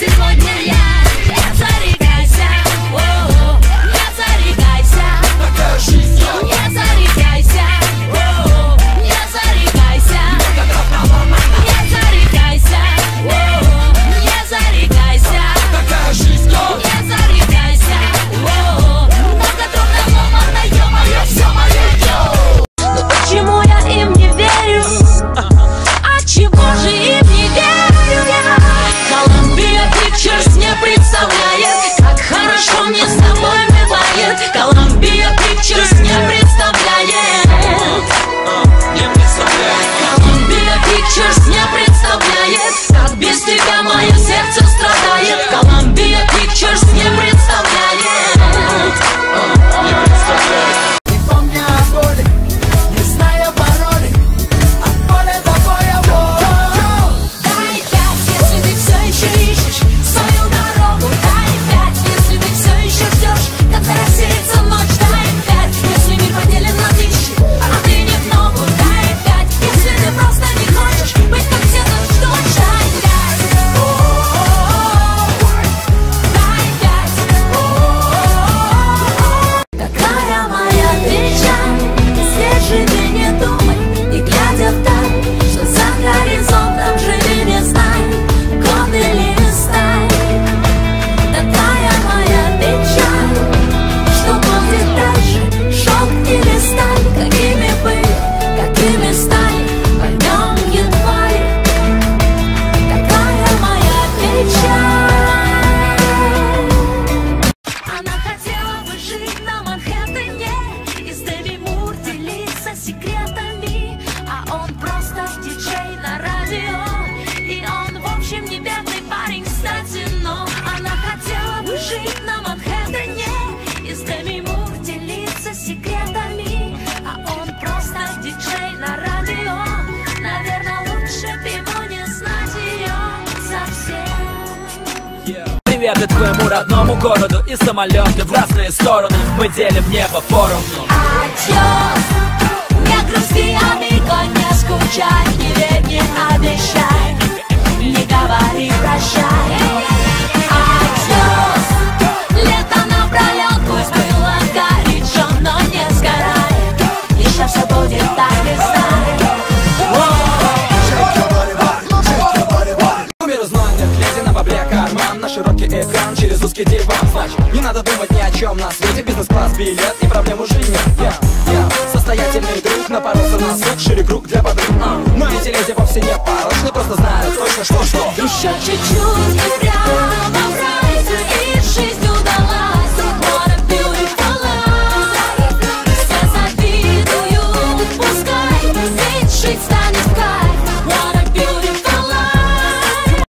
сегодня я. Не зарекайся, о-о, не зарекайся. Такая жизнь, Не зарекайся, о-о, не зарекайся. Не зарекайся, о-о, не зарекайся. такая жизнь, Не зарекайся, о-о, многотрудная, ломаная, ё-моё, всё моё. Но почему я им не верю? А чего же им не верю я? Columbia Pictures не представляет, как хорошо мне с тобой бывает. Columbia Pictures не представляет. Columbia Pictures не представляет, как без тебя мое сердце страдает. Columbia Pictures не представляет. не помня о боли, не зная пароли, от поля до боя. Дай 5, если ты все еще ищешь свою дорогу. Дай 5, если ты все еще ждешь, когда рассеется ночь. Дай 5, если мир поделен на тысячи, а ты не в ногу. Дай 5, если ты просто не хочешь быть как все тут ждут. Дай 5, дай 5. Какая моя печаль, здесь живи, не думай, не глядя вдаль, что за горизонтом живи, не знай, год или сталь. Такая моя печаль, что будет дальше, шелк или сталь. Какими были, какими стали, поймем едва ли. Такая моя печаль. Она хотела бы жить на Манхэттене и с Дэви Мур делиться секретами, а он просто диджей на радио. И он, в общем, не бедный парень, кстати, но она хотела бы жить на Манхэттене и с Дэви Мур делиться секретами, а он просто диджей на радио. Наверное, лучше б ему не знать ее совсем. Привет и твоему родному городу. И самолеты в разные стороны, мы делим небо поровну. Адьос, не грусти, амиго, не скучай, не верь, не обещай, не говори прощай. Адьос, лето напролет, пусть было горячо, но не сгорай, еще все будет так и знай. Мир знает, глядя на бабле карман, на широкий экран через узкий диван. Значит, не надо думать ни о чем на свете, бизнес-класс, билет и проблем уже нет. Я состоятельный друг, напоролся на сук, шире круг для подруг. Но эти леди вовсе не порочны, просто знают точно что. Еще чуть-чуть